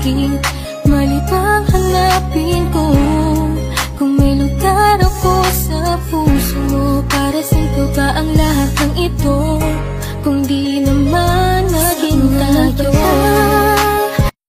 Bakit malibang hanapin ko kung may lugar ako sa puso mo? Para saan ko ba ang lahat ng ito kung di naman